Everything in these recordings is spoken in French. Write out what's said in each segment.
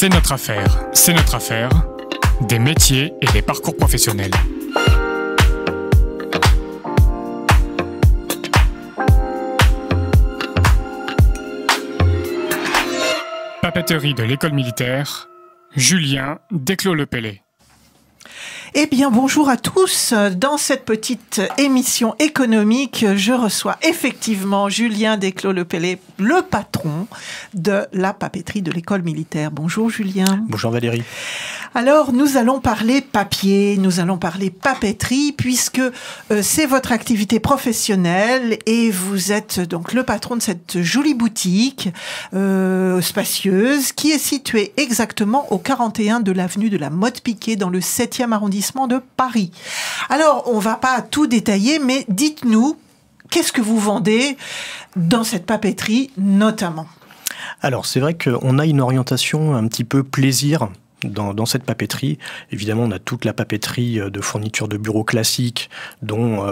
C'est notre affaire, c'est notre affaire, des métiers et des parcours professionnels. Papeterie de l'école militaire, Julien Desclos-Lepelley. Eh bien, bonjour à tous. Dans cette petite émission économique, je reçois effectivement Julien Desclos-Lepelley, le patron de la papeterie de l'école militaire. Bonjour Julien. Bonjour Valérie. Alors, nous allons parler papier, nous allons parler papeterie, puisque c'est votre activité professionnelle et vous êtes donc le patron de cette jolie boutique spacieuse qui est située exactement au 41 de l'avenue de la Motte-Piquet dans le 7e arrondissement de Paris. Alors, on va pas tout détailler, mais dites-nous, qu'est-ce que vous vendez dans cette papeterie notamment ? Alors, c'est vrai qu'on a une orientation un petit peu plaisir dans cette papeterie. Évidemment, on a toute la papeterie de fournitures de bureaux classiques dont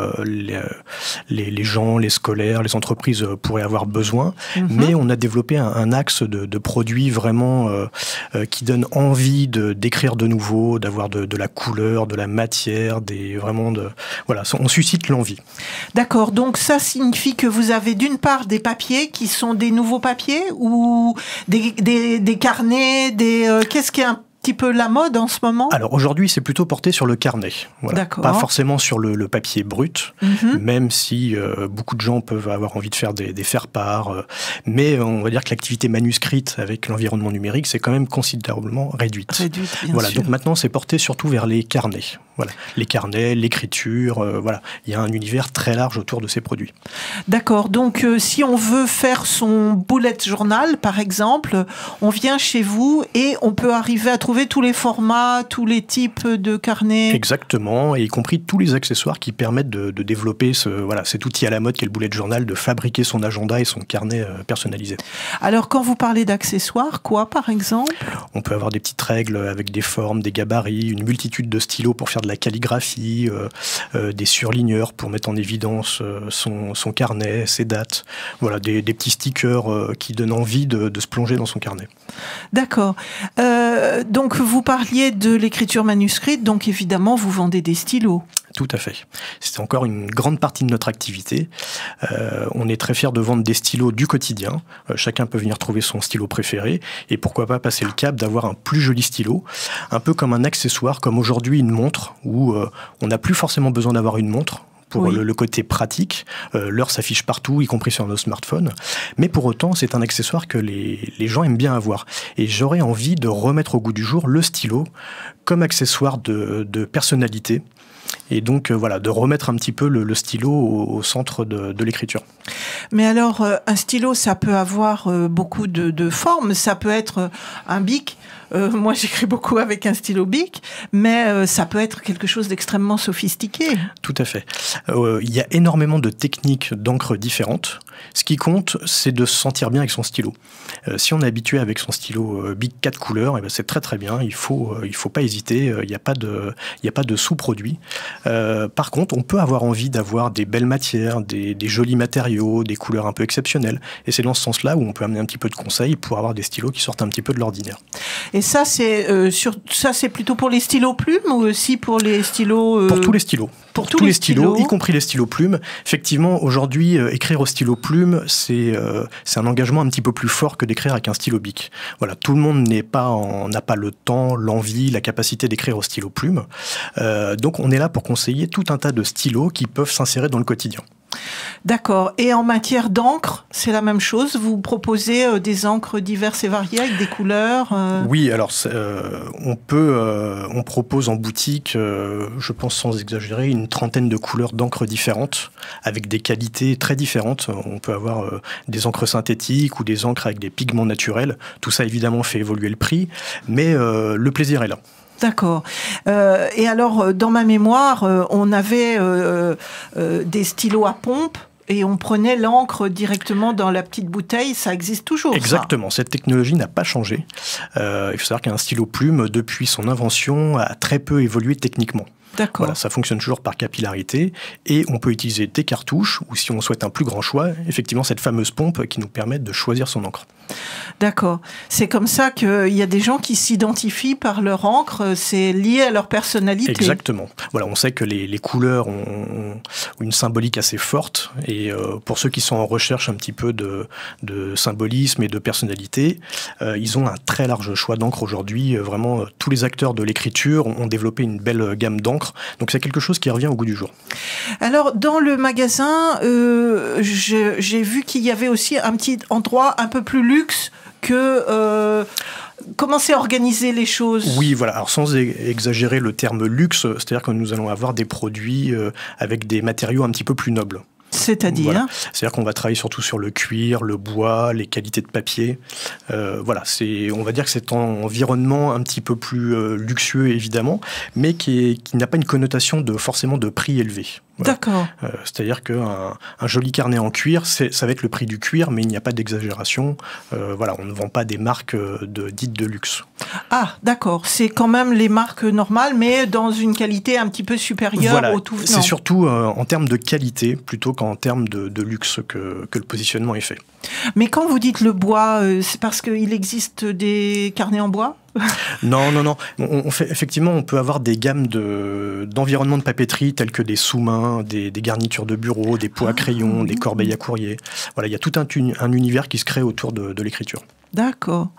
les gens, les scolaires, les entreprises pourraient avoir besoin. Mais on a développé un axe de produits vraiment qui donne envie d'écrire de nouveau, d'avoir de la couleur, de la matière, voilà, on suscite l'envie. D'accord, donc ça signifie que vous avez d'une part des papiers qui sont des nouveaux papiers ou des carnets, qu'est-ce qui est un petit peu la mode en ce moment? Alors aujourd'hui, c'est plutôt porté sur le carnet. Voilà. Pas forcément sur le papier brut, même si beaucoup de gens peuvent avoir envie de faire des faire-part. Mais on va dire que l'activité manuscrite avec l'environnement numérique, c'est quand même considérablement réduite. Bien sûr. Donc maintenant, c'est porté surtout vers les carnets. Voilà. Les carnets, l'écriture, voilà. Il y a un univers très large autour de ces produits. D'accord. Donc si on veut faire son bullet journal, par exemple, on vient chez vous et on peut arriver à trouver tous les formats, tous les types de carnets. Exactement, et y compris tous les accessoires qui permettent de développer cet outil à la mode qu'est le bullet journal, de fabriquer son agenda et son carnet personnalisé. Alors quand vous parlez d'accessoires, quoi par exemple? On peut avoir des petites règles avec des formes, des gabarits, une multitude de stylos pour faire de la calligraphie, des surligneurs pour mettre en évidence son carnet, ses dates. Voilà, des petits stickers qui donnent envie de se plonger dans son carnet. D'accord. Donc vous parliez de l'écriture manuscrite, donc évidemment vous vendez des stylos. Tout à fait. C'est encore une grande partie de notre activité. On est très fiers de vendre des stylos du quotidien. Chacun peut venir trouver son stylo préféré. Et pourquoi pas passer le cap d'avoir un plus joli stylo. Un peu comme un accessoire, comme aujourd'hui une montre, où on n'a plus forcément besoin d'avoir une montre. Pour le côté pratique, l'heure s'affiche partout, y compris sur nos smartphones. Mais pour autant, c'est un accessoire que les gens aiment bien avoir. Et j'aurais envie de remettre au goût du jour le stylo comme accessoire de personnalité. Et donc, voilà, de remettre un petit peu le stylo au centre de l'écriture. Mais alors, un stylo, ça peut avoir beaucoup de formes. Ça peut être un bic. Moi, j'écris beaucoup avec un stylo bic, mais ça peut être quelque chose d'extrêmement sophistiqué. Tout à fait. Il y a énormément de techniques d'encre différentes. Ce qui compte, c'est de se sentir bien avec son stylo. Si on est habitué avec son stylo bic 4 couleurs, eh ben c'est très très bien. Il faut pas hésiter. Il n'y a pas de sous-produit. Par contre, on peut avoir envie d'avoir des belles matières, des jolis matériaux, des couleurs un peu exceptionnelles. Et c'est dans ce sens-là où on peut amener un petit peu de conseils pour avoir des stylos qui sortent un petit peu de l'ordinaire. Et ça, c'est plutôt pour les stylos plumes ou aussi pour les stylos... Pour tous les stylos. Pour tous les stylos, y compris les stylos plumes. Effectivement, aujourd'hui, écrire au stylo plume, c'est un engagement un petit peu plus fort que d'écrire avec un stylo bic. Voilà, tout le monde n'a pas le temps, l'envie, la capacité d'écrire au stylo plume. Donc, on est là pour conseiller tout un tas de stylos qui peuvent s'insérer dans le quotidien. D'accord. Et en matière d'encre, c'est la même chose? Vous proposez des encres diverses et variées avec des couleurs Oui, alors on propose en boutique, je pense sans exagérer, une trentaine de couleurs d'encre différentes, avec des qualités très différentes. On peut avoir des encres synthétiques ou des encres avec des pigments naturels. Tout ça, évidemment, fait évoluer le prix, mais le plaisir est là. D'accord. Et alors, dans ma mémoire, on avait des stylos à pompe et on prenait l'encre directement dans la petite bouteille. Ça existe toujours, Exactement. Cette technologie n'a pas changé. Il faut savoir qu'un stylo plume, depuis son invention, a très peu évolué techniquement. D'accord. Voilà, ça fonctionne toujours par capillarité et on peut utiliser des cartouches ou si on souhaite un plus grand choix, effectivement cette fameuse pompe qui nous permet de choisir son encre. D'accord. C'est comme ça qu'il y a des gens qui s'identifient par leur encre, c'est lié à leur personnalité. Exactement. Voilà, on sait que les couleurs ont une symbolique assez forte et pour ceux qui sont en recherche un petit peu de symbolisme et de personnalité, ils ont un très large choix d'encre aujourd'hui. Vraiment, tous les acteurs de l'écriture ont développé une belle gamme d'encre. Donc c'est quelque chose qui revient au goût du jour. Alors, dans le magasin, j'ai vu qu'il y avait aussi un petit endroit un peu plus luxe que... Comment c'est organisé les choses? Oui, voilà. Alors sans exagérer le terme luxe, c'est-à-dire que nous allons avoir des produits avec des matériaux un petit peu plus nobles. C'est-à-dire voilà. C'est-à-dire qu'on va travailler surtout sur le cuir, le bois, les qualités de papier. Voilà, on va dire que c'est un environnement un petit peu plus luxueux, évidemment, mais qui n'a pas une connotation forcément de prix élevé. Voilà. D'accord. C'est-à-dire qu'un joli carnet en cuir, ça va être le prix du cuir, mais il n'y a pas d'exagération. Voilà, on ne vend pas des marques dites de luxe. Ah, d'accord. C'est quand même les marques normales, mais dans une qualité un petit peu supérieure voilà. au tout venant. C'est surtout en termes de qualité, plutôt qu'en termes de luxe que le positionnement est fait. Mais quand vous dites le bois, c'est parce qu'il existe des carnets en bois ? Non. Effectivement, on peut avoir des gammes d'environnements de papeterie tels que des sous-mains, des garnitures de bureau, des pots à crayon, des corbeilles à courrier. Voilà, il y a tout un univers qui se crée autour de l'écriture. D'accord.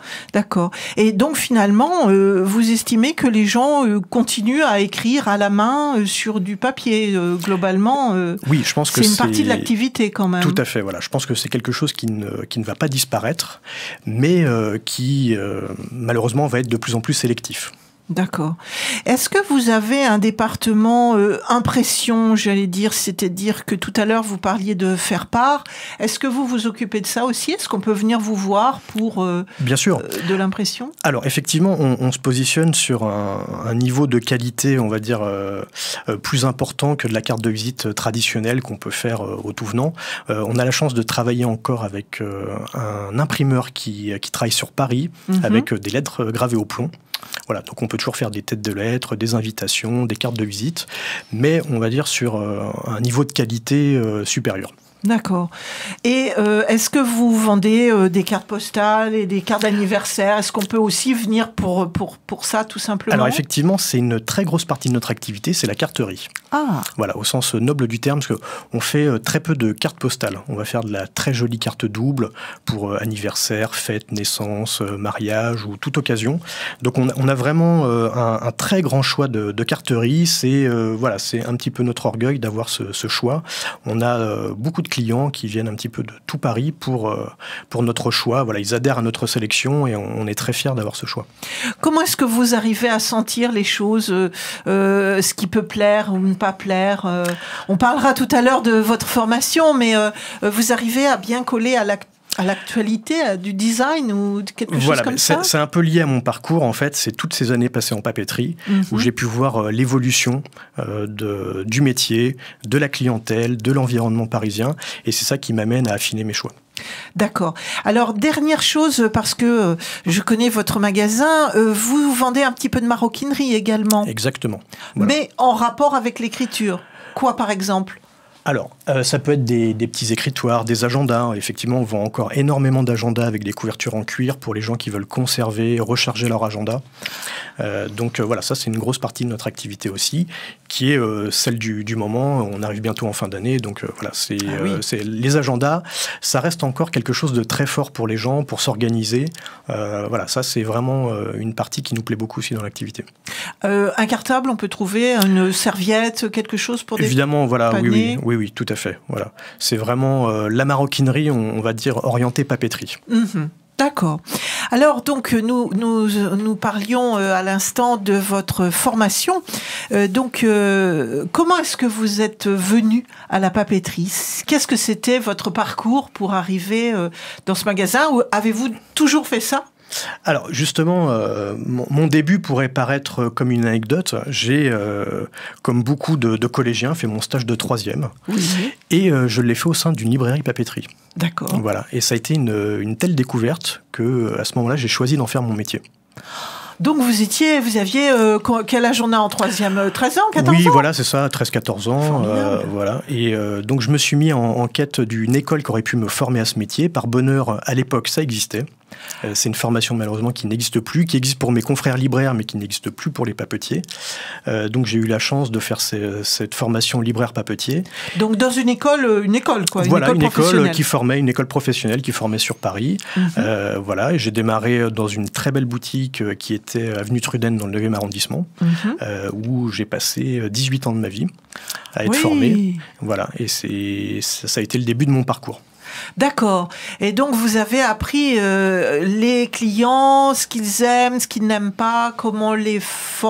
Et donc finalement, vous estimez que les gens continuent à écrire à la main sur du papier, globalement. Oui, je pense que c'est une partie de l'activité quand même. Tout à fait. Voilà, je pense que c'est quelque chose qui ne va pas disparaître, mais qui malheureusement va être de plus en plus sélectif. D'accord. Est-ce que vous avez un département impression, j'allais dire, c'est-à-dire que tout à l'heure vous parliez de faire part. Est-ce que vous vous occupez de ça aussi? Est-ce qu'on peut venir vous voir pour Bien sûr. De l'impression? Alors effectivement, on se positionne sur un niveau de qualité, on va dire, plus important que de la carte de visite traditionnelle qu'on peut faire au tout venant. On a la chance de travailler encore avec un imprimeur qui travaille sur Paris, avec des lettres gravées au plomb. Voilà, donc on peut toujours faire des têtes de lettres, des invitations, des cartes de visite, mais on va dire sur un niveau de qualité supérieur. D'accord. Et est-ce que vous vendez des cartes postales et des cartes d'anniversaire? Est-ce qu'on peut aussi venir pour ça, tout simplement? Alors effectivement, c'est une très grosse partie de notre activité, c'est la carterie. Ah. Voilà, au sens noble du terme, parce qu'on fait très peu de cartes postales. On va faire de la très jolie carte double pour anniversaire, fête, naissance, mariage ou toute occasion. Donc on a vraiment un très grand choix de carterie. C'est un petit peu notre orgueil d'avoir ce choix. On a beaucoup de clients qui viennent un petit peu de tout Paris pour notre choix. Voilà, ils adhèrent à notre sélection et on est très fiers d'avoir ce choix. Comment est-ce que vous arrivez à sentir les choses, ce qui peut plaire ou ne pas plaire? On parlera tout à l'heure de votre formation, mais vous arrivez à bien coller à l'actualité du design ou quelque chose comme ça? C'est un peu lié à mon parcours, en fait. C'est toutes ces années passées en papeterie où j'ai pu voir l'évolution du métier, de la clientèle, de l'environnement parisien. Et c'est ça qui m'amène à affiner mes choix. D'accord. Alors, dernière chose, parce que je connais votre magasin, vous vendez un petit peu de maroquinerie également. Exactement. Voilà. Mais en rapport avec l'écriture. Quoi, par exemple ? Alors, ça peut être des petits écritoires, des agendas. Effectivement, on vend encore énormément d'agendas avec des couvertures en cuir pour les gens qui veulent conserver, recharger leur agenda. Donc voilà, ça c'est une grosse partie de notre activité aussi, qui est celle du moment. On arrive bientôt en fin d'année, donc voilà, c'est les agendas. Ça reste encore quelque chose de très fort pour les gens, pour s'organiser. Voilà, ça c'est vraiment une partie qui nous plaît beaucoup aussi dans l'activité. Un cartable, on peut trouver une serviette, quelque chose pour des Évidemment, voilà, paniers. Oui, tout à fait. Voilà. C'est vraiment la maroquinerie, on va dire, orientée papeterie. D'accord. Alors, donc, nous parlions à l'instant de votre formation. Comment est-ce que vous êtes venu à la papeterie? Qu'est-ce que c'était votre parcours pour arriver dans ce magasin? Ou avez-vous toujours fait ça? Alors justement, mon début pourrait paraître comme une anecdote. J'ai, comme beaucoup de collégiens, fait mon stage de 3e. Oui. Et je l'ai fait au sein d'une librairie papeterie. D'accord. Voilà. Et ça a été une telle découverte que à ce moment-là, j'ai choisi d'en faire mon métier. Donc vous aviez quel âge on a en troisième? 13 ans, 14 ans? Oui, voilà, c'est ça, 13-14 ans. Voilà. Et donc je me suis mis en quête d'une école qui aurait pu me former à ce métier. Par bonheur, à l'époque, ça existait. C'est une formation malheureusement qui n'existe plus, qui existe pour mes confrères libraires, mais qui n'existe plus pour les papetiers. Donc j'ai eu la chance de faire cette formation libraire-papetier. Donc dans une école quoi, voilà, une école qui formait, une école professionnelle qui formait sur Paris. Voilà, et j'ai démarré dans une très belle boutique qui était avenue Truden dans le 9e arrondissement, où j'ai passé 18 ans de ma vie à être formé. Voilà, et ça a été le début de mon parcours. D'accord. Et donc, vous avez appris les clients, ce qu'ils aiment, ce qu'ils n'aiment pas, comment les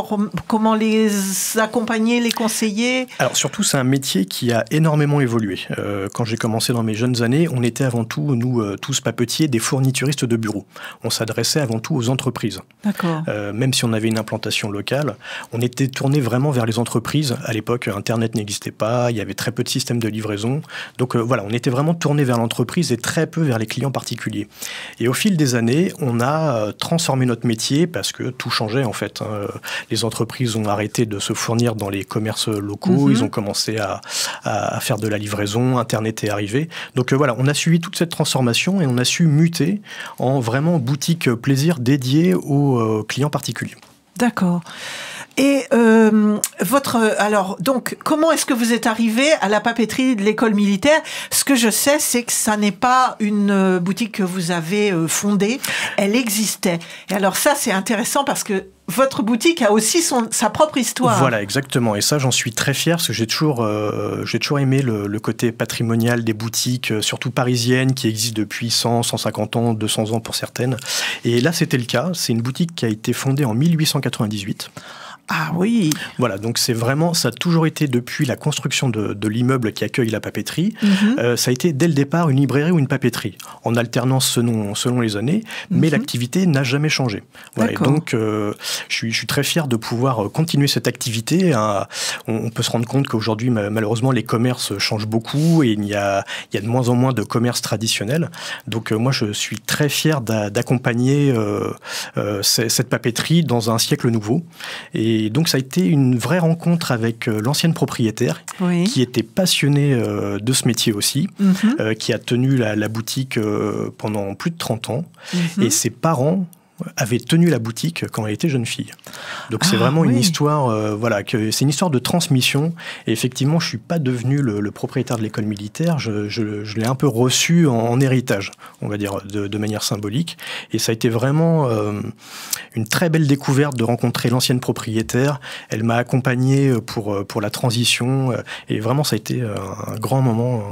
accompagner, les conseiller. Alors, surtout, c'est un métier qui a énormément évolué. Quand j'ai commencé dans mes jeunes années, on était avant tout, nous, tous papetiers, des fournituristes de bureaux. On s'adressait avant tout aux entreprises. D'accord. Même si on avait une implantation locale, on était tourné vraiment vers les entreprises. À l'époque, Internet n'existait pas, il y avait très peu de systèmes de livraison. Donc, voilà, on était vraiment tourné vers l'entreprise et très peu vers les clients particuliers. Et au fil des années, on a transformé notre métier parce que tout changeait en fait. Les entreprises ont arrêté de se fournir dans les commerces locaux, ils ont commencé à faire de la livraison, Internet est arrivé. Donc voilà, on a suivi toute cette transformation et on a su muter en vraiment boutique plaisir dédiée aux clients particuliers. D'accord. Et alors, donc, comment est-ce que vous êtes arrivé à la papeterie de l'école militaire? Ce que je sais, c'est que ça n'est pas une boutique que vous avez fondée, elle existait. Et alors ça, c'est intéressant parce que votre boutique a aussi sa propre histoire. Voilà, exactement. Et ça, j'en suis très fier parce que j'ai toujours aimé le côté patrimonial des boutiques, surtout parisiennes, qui existent depuis 100, 150 ans, 200 ans pour certaines. Et là, c'était le cas. C'est une boutique qui a été fondée en 1898. Ah oui. Voilà, donc c'est vraiment, ça a toujours été depuis la construction de l'immeuble qui accueille la papeterie, ça a été dès le départ une librairie ou une papeterie, en alternance selon les années, mais l'activité n'a jamais changé. Voilà, et donc je suis très fier de pouvoir continuer cette activité. On peut se rendre compte qu'aujourd'hui, malheureusement, les commerces changent beaucoup et il y a de moins en moins de commerces traditionnels. Donc moi, je suis très fier d'accompagner cette papeterie dans un siècle nouveau. Et donc, ça a été une vraie rencontre avec l'ancienne propriétaire qui était passionnée de ce métier aussi, qui a tenu la boutique pendant plus de 30 ans. Et ses parents avait tenu la boutique quand elle était jeune fille. Donc c'est vraiment une histoire, c'est une histoire de transmission. Et effectivement, je suis pas devenu le propriétaire de l'école militaire. Je l'ai un peu reçu en héritage, on va dire, de manière symbolique. Et ça a été vraiment une très belle découverte de rencontrer l'ancienne propriétaire. Elle m'a accompagné pour la transition. Et vraiment, ça a été un grand moment.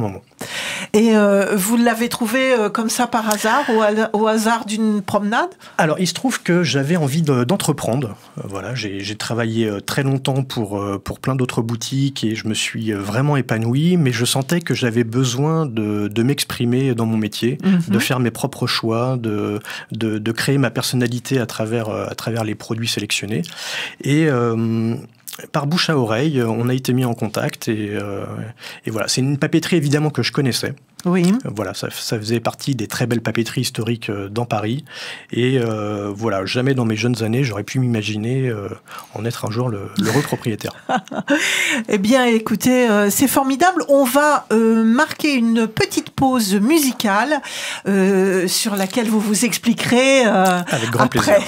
Et vous l'avez trouvé comme ça par hasard, au hasard d'une promenade? Alors, il se trouve que j'avais envie d'entreprendre. Voilà, j'ai travaillé très longtemps pour plein d'autres boutiques et je me suis vraiment épanoui, mais je sentais que j'avais besoin de m'exprimer dans mon métier, de faire mes propres choix, de créer ma personnalité à travers les produits sélectionnés. Et par bouche à oreille, on a été mis en contact et voilà. C'est une papeterie évidemment que je connaissais. Oui. Voilà, ça faisait partie des très belles papeteries historiques dans Paris. Et voilà, jamais dans mes jeunes années, j'aurais pu m'imaginer en être un jour l'heureux propriétaire. Eh bien, écoutez, c'est formidable. On va marquer une petite pause musicale sur laquelle vous vous expliquerez avec grand après. Plaisir.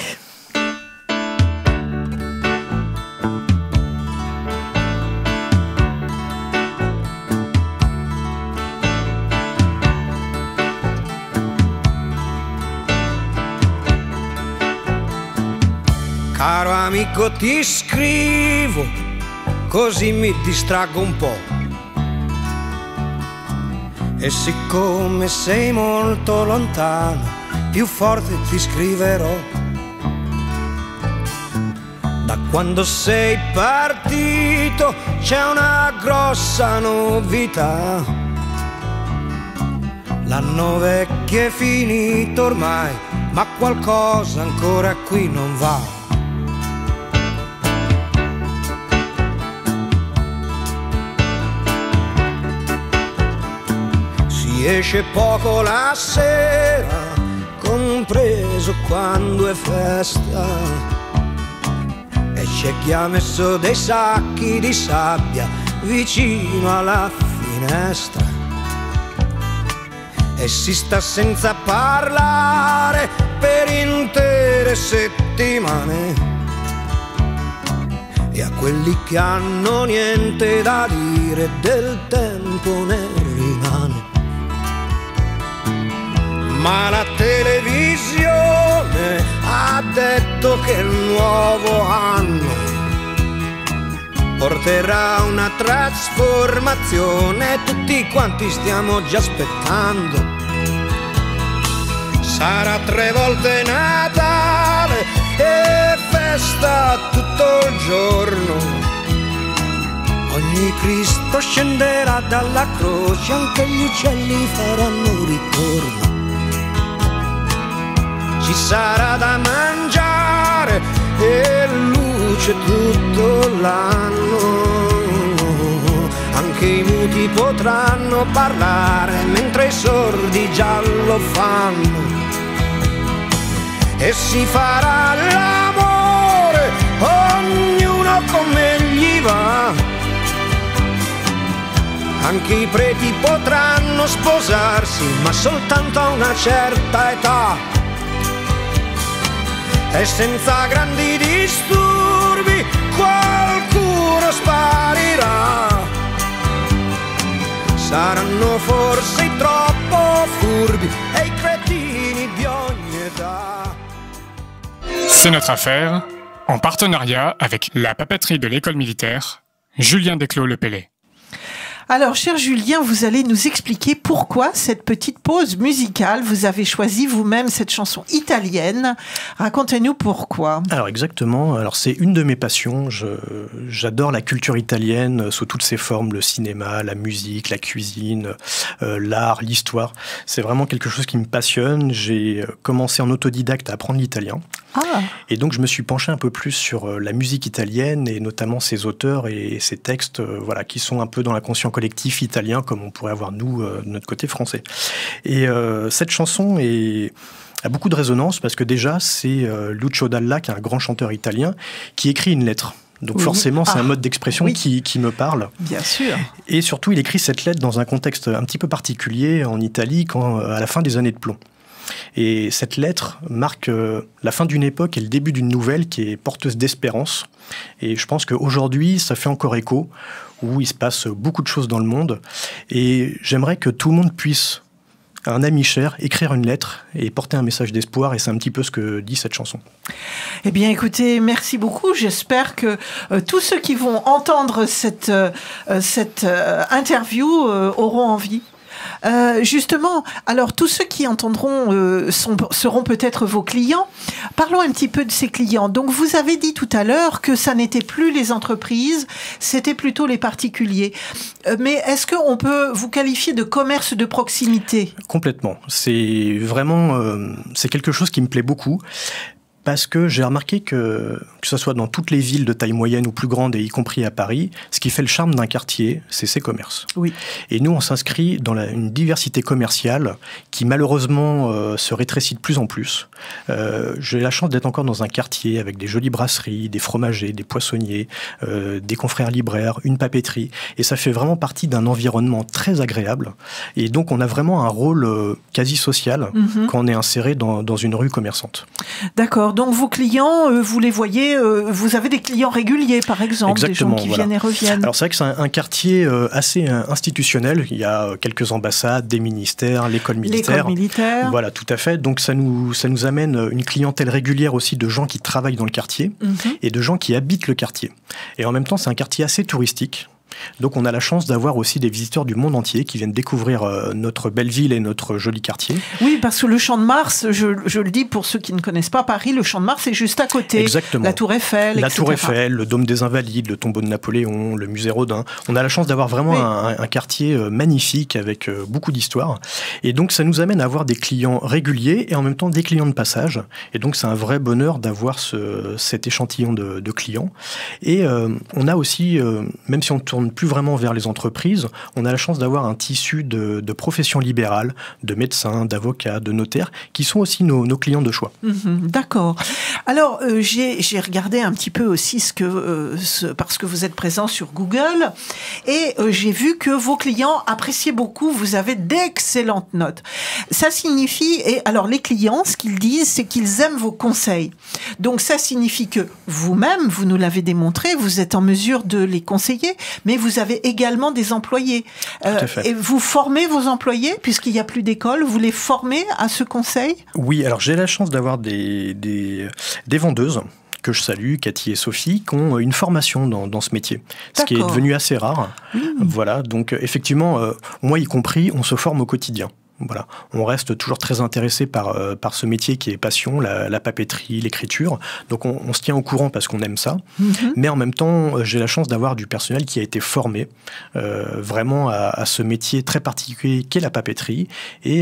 Caro amico, ti scrivo, così mi distraggo un po'. E siccome sei molto lontano, più forte ti scriverò. Da quando sei partito c'è una grossa novità. L'anno vecchio è finito ormai, ma qualcosa ancora qui non va. Si esce poco la sera, compreso acceso quando è festa, e c'è chi ha messo dei sacchi di sabbia vicino alla finestra, e si sta senza parlare per intere settimane. E a quelli che hanno niente da dire del tempo ne rimane. Ma la televisione ha detto che il nuovo anno porterà una trasformazione, tutti quanti stiamo già aspettando. Sarà 3 volte Natale e festa tutto il giorno. Ogni Cristo scenderà dalla croce, anche gli uccelli faranno ritorno. Ci sarà da mangiare e luce tutto l'anno. Anche i muti potranno parlare mentre i sordi già lo fanno. E si farà l'amore, ognuno come gli va. Anche i preti potranno sposarsi, ma soltanto a una certa età. E senza grandi disturbi qualcuno sparirà. Saranno forse i troppo furbi e i cretini di ogni età. C'est notre affaire, en partenariat avec la papeterie de l'école militaire, Julien Desclos-Lepelley. Alors, cher Julien, vous allez nous expliquer pourquoi cette petite pause musicale. Vous avez choisi vous-même cette chanson italienne. Racontez-nous pourquoi. Alors exactement, alors c'est une de mes passions. J'adore la culture italienne sous toutes ses formes, le cinéma, la musique, la cuisine, l'art, l'histoire. C'est vraiment quelque chose qui me passionne. J'ai commencé en autodidacte à apprendre l'italien. Ah. Et donc je me suis penché un peu plus sur la musique italienne et notamment ses auteurs et ses textes voilà, qui sont un peu dans l'inconscient collectif italien comme on pourrait avoir nous de notre côté français. Et cette chanson a beaucoup de résonance parce que déjà c'est Lucio Dalla, qui est un grand chanteur italien, qui écrit une lettre. Donc oui. Forcément, c'est un mode d'expression oui. qui me parle. Bien sûr. Et surtout, il écrit cette lettre dans un contexte un petit peu particulier en Italie, à la fin des années de plomb. Et cette lettre marque la fin d'une époque et le début d'une nouvelle qui est porteuse d'espérance. Et je pense qu'aujourd'hui, ça fait encore écho, où il se passe beaucoup de choses dans le monde. Et j'aimerais que tout le monde puisse, à un ami cher, écrire une lettre et porter un message d'espoir. Et c'est un petit peu ce que dit cette chanson. Eh bien, écoutez, merci beaucoup. J'espère que tous ceux qui vont entendre cette interview auront envie. Justement, alors tous ceux qui entendront seront peut-être vos clients. Parlons un petit peu de ces clients. Donc vous avez dit tout à l'heure que ça n'était plus les entreprises, c'était plutôt les particuliers. Mais est-ce qu'on peut vous qualifier de commerce de proximité ? Complètement. C'est vraiment c'est quelque chose qui me plaît beaucoup. Parce que j'ai remarqué que ce soit dans toutes les villes de taille moyenne ou plus grande, et y compris à Paris, ce qui fait le charme d'un quartier, c'est ses commerces. Oui. Et nous, on s'inscrit dans une diversité commerciale qui, malheureusement, se rétrécit de plus en plus. J'ai la chance d'être encore dans un quartier avec des jolies brasseries, des fromagers, des poissonniers, des confrères libraires, une papeterie. Et ça fait vraiment partie d'un environnement très agréable. Et donc, on a vraiment un rôle quasi social quand on est inséré dans une rue commerçante. D'accord. Donc vos clients, vous les voyez, vous avez des clients réguliers par exemple, exactement, des gens qui viennent et reviennent. Alors c'est vrai que c'est un quartier assez institutionnel, il y a quelques ambassades, des ministères, l'école militaire. L'école militaire. Voilà, tout à fait. Donc ça nous amène une clientèle régulière aussi de gens qui travaillent dans le quartier et de gens qui habitent le quartier. Et en même temps, c'est un quartier assez touristique. Donc on a la chance d'avoir aussi des visiteurs du monde entier qui viennent découvrir notre belle ville et notre joli quartier. Oui, parce que le Champ de Mars, je le dis pour ceux qui ne connaissent pas Paris, le Champ de Mars est juste à côté. Exactement. La Tour Eiffel, La Tour Eiffel, le Dôme des Invalides, le tombeau de Napoléon, le musée Rodin. On a la chance d'avoir vraiment un quartier magnifique avec beaucoup d'histoire. Et donc ça nous amène à avoir des clients réguliers et en même temps des clients de passage. Et donc c'est un vrai bonheur d'avoir cet échantillon de clients. Et on a aussi, même si on tourne tourne plus vraiment vers les entreprises. On a la chance d'avoir un tissu de professions libérales, de médecins, d'avocats, de notaires, qui sont aussi nos clients de choix. D'accord. Alors, j'ai regardé un petit peu aussi parce que vous êtes présent sur Google, et j'ai vu que vos clients appréciaient beaucoup, vous avez d'excellentes notes. Ça signifie, et alors les clients, ce qu'ils disent, c'est qu'ils aiment vos conseils. Donc ça signifie que vous-même, vous nous l'avez démontré, vous êtes en mesure de les conseiller, mais vous avez également des employés. Tout à fait. Et vous formez vos employés, puisqu'il n'y a plus d'école, vous les formez à ce conseil? Oui, alors j'ai la chance d'avoir des vendeuses que je salue, Cathy et Sophie, qui ont une formation dans ce métier, ce qui est devenu assez rare. Voilà, donc effectivement, moi y compris, on se forme au quotidien. Voilà, on reste toujours très intéressé par ce métier qui est passion, la papeterie, l'écriture. Donc on se tient au courant parce qu'on aime ça. Mais en même temps, j'ai la chance d'avoir du personnel qui a été formé vraiment à ce métier très particulier qu'est la papeterie. Et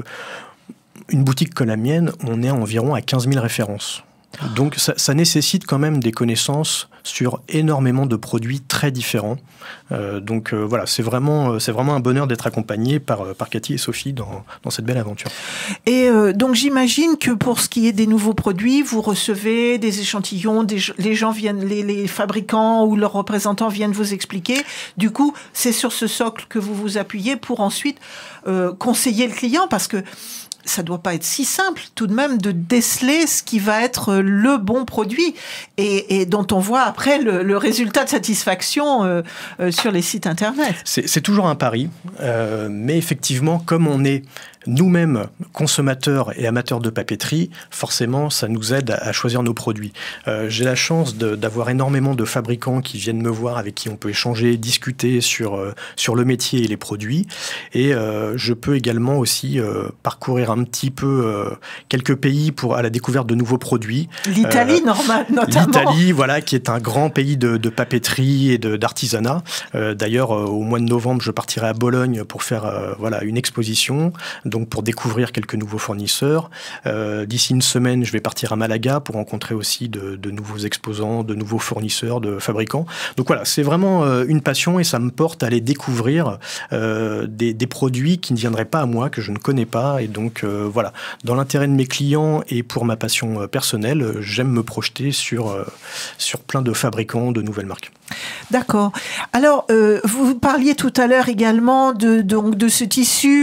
une boutique comme la mienne, on est environ à 15 000 références. Donc ça nécessite quand même des connaissances sur énormément de produits très différents. Voilà, c'est vraiment un bonheur d'être accompagné par Cathy et Sophie dans cette belle aventure. Et donc j'imagine que pour ce qui est des nouveaux produits, vous recevez des échantillons, les gens viennent, les fabricants ou leurs représentants viennent vous expliquer. Du coup, c'est sur ce socle que vous vous appuyez pour ensuite conseiller le client, parce que ça doit pas être si simple tout de même de déceler ce qui va être le bon produit et dont on voit après le résultat de satisfaction sur les sites internet. C'est toujours un pari, mais effectivement, comme on est nous-mêmes consommateurs et amateurs de papeterie, forcément, ça nous aide à choisir nos produits. J'ai la chance d'avoir énormément de fabricants qui viennent me voir, avec qui on peut échanger, discuter sur le métier et les produits. Et je peux également aussi parcourir un petit peu quelques pays à la découverte de nouveaux produits. L'Italie, notamment. L'Italie, voilà, qui est un grand pays de papeterie et d'artisanat. D'ailleurs, au mois de novembre, je partirai à Bologne pour faire une exposition, donc pour découvrir quelques nouveaux fournisseurs. D'ici une semaine, je vais partir à Malaga pour rencontrer aussi de nouveaux exposants, de nouveaux fournisseurs, de fabricants. Donc voilà, c'est vraiment une passion et ça me porte à aller découvrir des produits qui ne viendraient pas à moi, que je ne connais pas. Et donc voilà, dans l'intérêt de mes clients et pour ma passion personnelle, j'aime me projeter sur plein de fabricants, de nouvelles marques. D'accord. Alors, vous parliez tout à l'heure également de ce tissu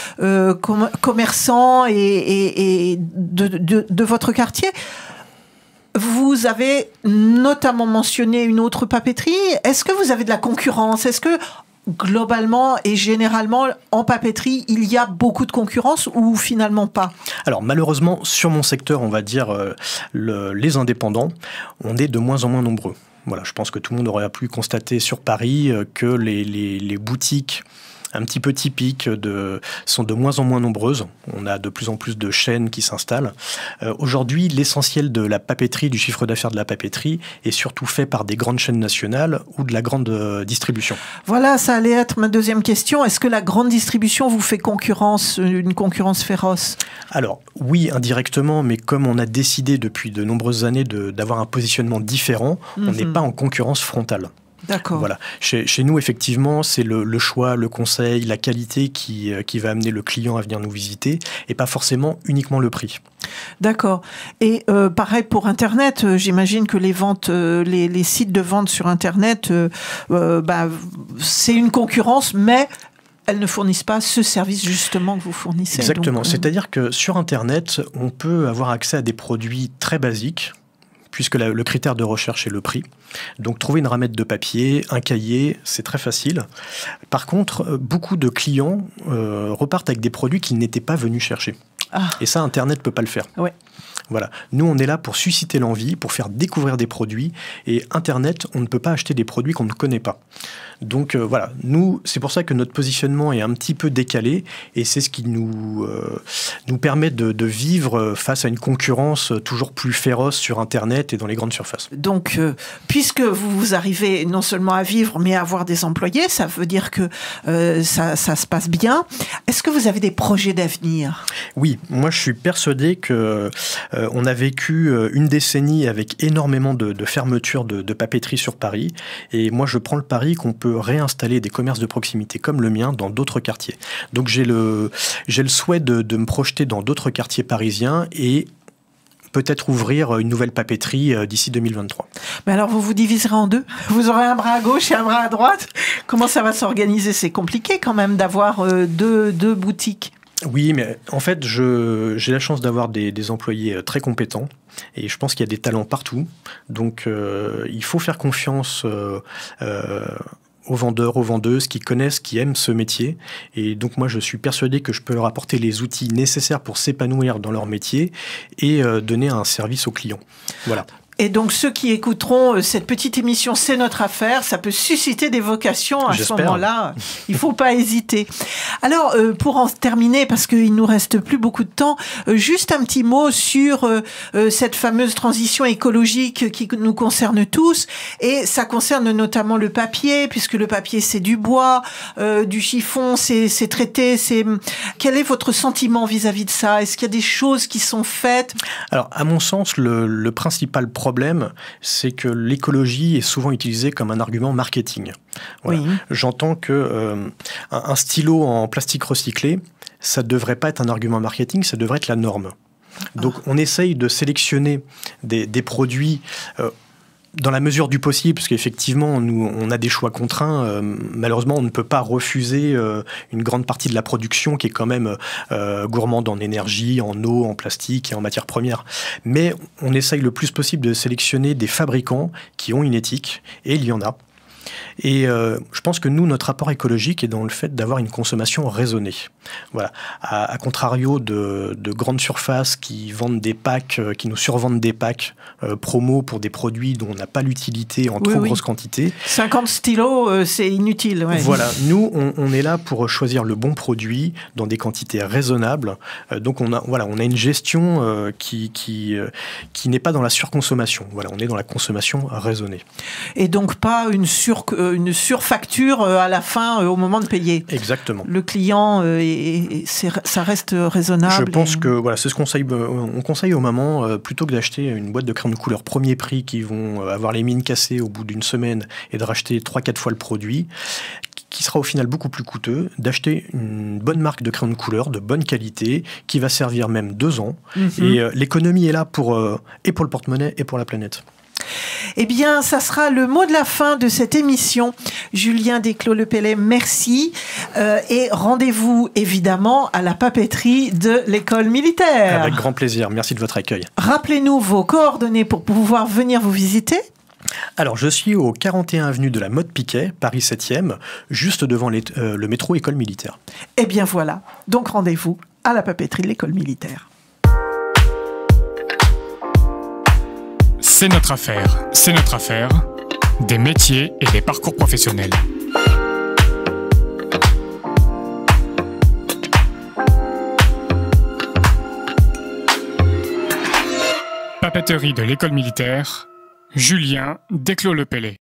commerçant et de votre quartier. Vous avez notamment mentionné une autre papeterie. Est-ce que vous avez de la concurrence? Est-ce que globalement et généralement en papeterie, il y a beaucoup de concurrence ou finalement pas? Alors malheureusement, sur mon secteur, on va dire les indépendants, on est de moins en moins nombreux. Voilà, je pense que tout le monde aurait pu constater sur Paris que les boutiques un petit peu typiques sont de moins en moins nombreuses. On a de plus en plus de chaînes qui s'installent. Aujourd'hui, l'essentiel de la papeterie, du chiffre d'affaires de la papeterie, est surtout fait par des grandes chaînes nationales ou de la grande distribution. Voilà, ça allait être ma deuxième question. Est-ce que la grande distribution vous fait une concurrence féroce? Alors, oui, indirectement, mais comme on a décidé depuis de nombreuses années d'avoir un positionnement différent, on n'est pas en concurrence frontale. D'accord. Voilà. Chez nous, effectivement, c'est le choix, le conseil, la qualité qui va amener le client à venir nous visiter et pas forcément uniquement le prix. D'accord. Et pareil pour Internet, j'imagine que les ventes, les sites de vente sur Internet, c'est une concurrence, mais elles ne fournissent pas ce service justement que vous fournissez. Exactement. C'est-à-dire que sur Internet, on peut avoir accès à des produits très basiques, puisque le critère de recherche est le prix. Donc trouver une ramette de papier, un cahier, c'est très facile. Par contre, beaucoup de clients repartent avec des produits qu'ils n'étaient pas venus chercher. Ah. Et ça, Internet ne peut pas le faire. Ouais. Voilà. Nous, on est là pour susciter l'envie, pour faire découvrir des produits. Et Internet, on ne peut pas acheter des produits qu'on ne connaît pas. Donc voilà, nous, c'est pour ça que notre positionnement est un petit peu décalé et c'est ce qui nous permet de vivre face à une concurrence toujours plus féroce sur Internet et dans les grandes surfaces. Donc, puisque vous arrivez non seulement à vivre, mais à avoir des employés, ça veut dire que ça se passe bien. Est-ce que vous avez des projets d'avenir? Oui, moi je suis persuadé que On a vécu une décennie avec énormément de fermetures de papeteries sur Paris. Et moi, je prends le pari qu'on peut réinstaller des commerces de proximité comme le mien dans d'autres quartiers. Donc j'ai le souhait de me projeter dans d'autres quartiers parisiens et peut-être ouvrir une nouvelle papeterie d'ici 2023. Mais alors, vous vous diviserez en deux? Vous aurez un bras à gauche et un bras à droite? Comment ça va s'organiser? C'est compliqué quand même d'avoir deux boutiques. Oui, mais en fait, j'ai la chance d'avoir des employés très compétents et je pense qu'il y a des talents partout. Donc, il faut faire confiance aux vendeurs, aux vendeuses qui connaissent, qui aiment ce métier. Et donc moi, je suis persuadé que je peux leur apporter les outils nécessaires pour s'épanouir dans leur métier et donner un service aux clients. Voilà. Et donc, ceux qui écouteront cette petite émission, c'est notre affaire, ça peut susciter des vocations à ce moment-là. Il ne faut pas hésiter. Alors, pour en terminer, parce qu'il nous reste plus beaucoup de temps, juste un petit mot sur cette fameuse transition écologique qui nous concerne tous. Et ça concerne notamment le papier, puisque le papier, c'est du bois, du chiffon, c'est traité. Quel est votre sentiment vis-à-vis de ça? Est-ce qu'il y a des choses qui sont faites? Alors, à mon sens, le principal problème, c'est que l'écologie est souvent utilisée comme un argument marketing. Voilà. Oui. J'entends que un stylo en plastique recyclé, ça ne devrait pas être un argument marketing, ça devrait être la norme. Donc on essaye de sélectionner des produits dans la mesure du possible, parce qu'effectivement, nous, on a des choix contraints. Malheureusement, on ne peut pas refuser une grande partie de la production qui est quand même gourmande en énergie, en eau, en plastique et en matières premières. Mais on essaye le plus possible de sélectionner des fabricants qui ont une éthique, et il y en a. Et je pense que nous, notre apport écologique est dans le fait d'avoir une consommation raisonnée. Voilà. À contrario de grandes surfaces qui vendent des packs, qui nous survendent des packs promo pour des produits dont on n'a pas l'utilité en trop grosse quantité. 50 stylos, c'est inutile. Ouais. Voilà. Nous, on est là pour choisir le bon produit dans des quantités raisonnables. Donc on a une gestion qui n'est pas dans la surconsommation. Voilà, on est dans la consommation raisonnée. Et donc pas une surfacture à la fin au moment de payer. Exactement. Le client, ça reste raisonnable. Je pense que voilà, c'est ce qu'on conseille aux mamans, plutôt que d'acheter une boîte de crayons de couleur premier prix qui vont avoir les mines cassées au bout d'une semaine et de racheter 3-4 fois le produit, qui sera au final beaucoup plus coûteux, d'acheter une bonne marque de crayon de couleur, de bonne qualité, qui va servir même 2 ans. Et l'économie est là et pour le porte-monnaie et pour la planète. Eh bien, ça sera le mot de la fin de cette émission. Julien Desclos-Lepelley, merci. Et rendez-vous évidemment à la papeterie de l'école militaire. Avec grand plaisir. Merci de votre accueil. Rappelez-nous vos coordonnées pour pouvoir venir vous visiter. Alors, je suis au 41 avenue de la Motte-Piquet, Paris 7e, juste devant le métro École Militaire. Eh bien voilà, donc rendez-vous à la papeterie de l'école militaire. C'est notre affaire, des métiers et des parcours professionnels. Papeterie de l'école militaire, Julien Desclos-Lepelley.